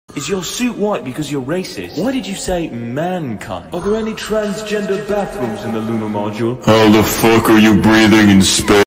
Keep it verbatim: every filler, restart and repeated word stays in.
Is your suit white because you're racist? Why did you say mankind? Are there any transgender bathrooms in the lunar module? How the fuck are you breathing in space?